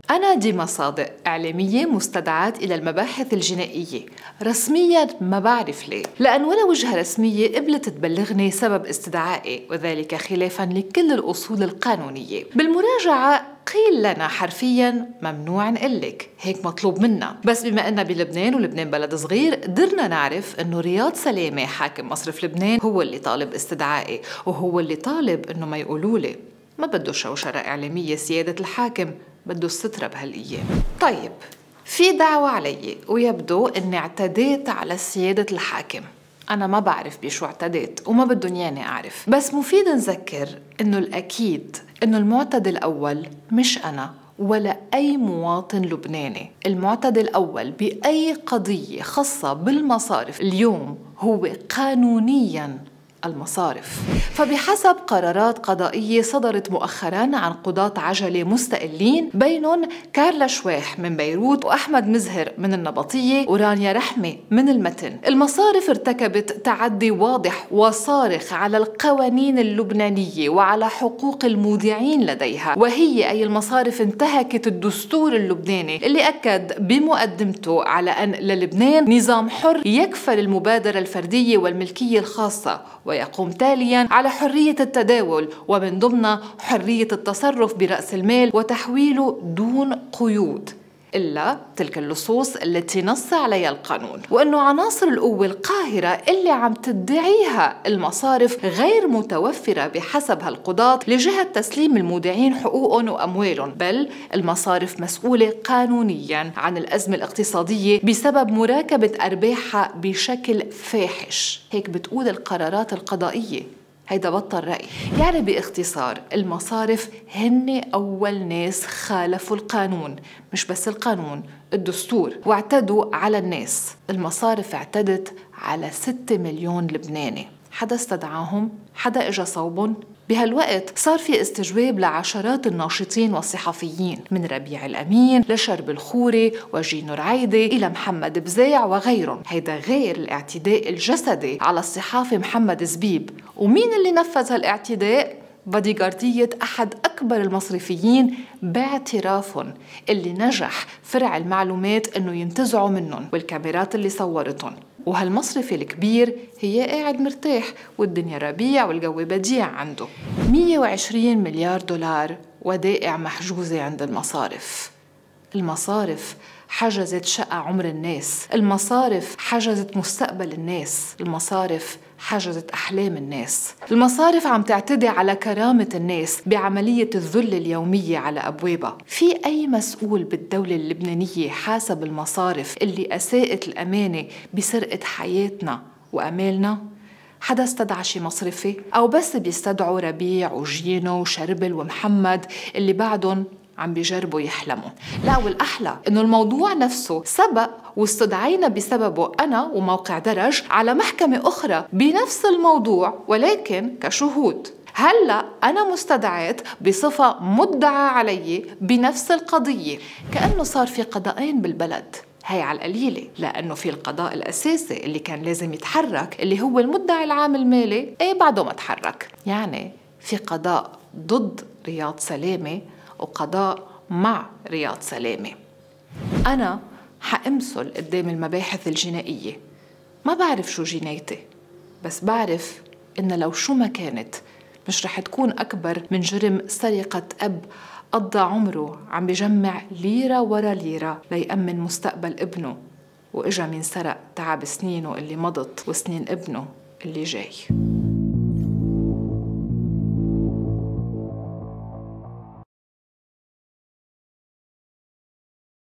أنا ديما صادق، إعلامية مستدعاة إلى المباحث الجنائية. رسمياً ما بعرف ليه، لأن ولا وجهة رسمية قبلت تبلغني سبب استدعائي، وذلك خلافاً لكل الأصول القانونية. بالمراجعة قيل لنا حرفياً ممنوع نقلك، هيك مطلوب منا. بس بما أننا بلبنان ولبنان بلد صغير، قدرنا نعرف أنه رياض سلامة حاكم مصرف لبنان هو اللي طالب استدعائي، وهو اللي طالب أنه ما يقولولي. ما بده شوشرة إعلامية سيادة الحاكم، بده السترة بهالأيام. طيب، في دعوة علي ويبدو أني اعتديت على سيادة الحاكم. أنا ما بعرف بشو اعتديت وما بدهم ياني أعرف، بس مفيد نذكر أنه الأكيد أنه المعتدي الأول مش أنا ولا أي مواطن لبناني. المعتدي الأول بأي قضية خاصة بالمصارف اليوم هو قانونياً المصارف. فبحسب قرارات قضائية صدرت مؤخراً عن قضاة عجلة مستقلين، بينهم كارلا شواح من بيروت وأحمد مزهر من النبطية ورانيا رحمة من المتن، المصارف ارتكبت تعدي واضح وصارخ على القوانين اللبنانية وعلى حقوق المودعين لديها، وهي أي المصارف انتهكت الدستور اللبناني اللي أكد بمقدمته على أن للبنان نظام حر يكفل المبادرة الفردية والملكية الخاصة، ويقوم تالياً على حرية التداول ومن ضمنها حرية التصرف برأس المال وتحويله دون قيود، إلا تلك اللصوص التي نص عليها القانون، وأنه عناصر القوة القاهرة اللي عم تدعيها المصارف غير متوفرة بحسب هالقضاة لجهة تسليم المودعين حقوقهم وأموالهم، بل المصارف مسؤولة قانونياً عن الأزمة الاقتصادية بسبب مراكبة أرباحها بشكل فاحش. هيك بتقول القرارات القضائية، هيدا بطل رأي. يعني باختصار المصارف هن أول ناس خالفوا القانون، مش بس القانون، الدستور، واعتدوا على الناس. المصارف اعتدت على 6 مليون لبناني. حدا استدعاهم؟ حدا اجا صوبهم؟ بهالوقت صار في استجواب لعشرات الناشطين والصحفيين، من ربيع الأمين لشرب الخوري وجينو رعيدي إلى محمد بزيع وغيرهم. هيدا غير الاعتداء الجسدي على الصحافي محمد زبيب. ومين اللي نفذ هالاعتداء؟ باديغاردية أحد أكبر المصرفيين باعترافهم، اللي نجح فرع المعلومات أنه ينتزعوا منهم والكاميرات اللي صورتهم. وهالمصرفي الكبير هي قاعد مرتاح والدنيا ربيع والجو بديع عنده. 120 مليار دولار ودائع محجوزة عند المصارف. المصارف حجزت شقة عمر الناس، المصارف حجزت مستقبل الناس، المصارف حجزت أحلام الناس. المصارف عم تعتدي على كرامة الناس بعملية الذل اليومية على أبوابها. في أي مسؤول بالدولة اللبنانية حاسب المصارف اللي أساءت الأمانة بسرقة حياتنا وأمالنا؟ حدا استدعى شي مصرفي؟ أو بس بيستدعوا ربيع وجينو وشربل ومحمد اللي بعدهم عم بيجربوا يحلموا؟ لا، والأحلى إنه الموضوع نفسه سبق واستدعينا بسببه أنا وموقع درج على محكمة أخرى بنفس الموضوع ولكن كشهود. هلأ أنا مستدعيت بصفة مدعى علي بنفس القضية، كأنه صار في قضاءين بالبلد. هي على القليلة، لأنه في القضاء الأساسي اللي كان لازم يتحرك اللي هو المدعي العام المالي، بعده ما تحرك. يعني في قضاء ضد رياض سلامة وقضاء مع رياض سلامة. أنا حأمثل قدام المباحث الجنائية. ما بعرف شو جنايتي، بس بعرف إن لو شو ما كانت مش رح تكون أكبر من جرم سرقة أب قضى عمره عم بجمع ليرة ورا ليرة ليأمن مستقبل ابنه، وإجا من سرق تعب سنينه اللي مضت وسنين ابنه اللي جاي.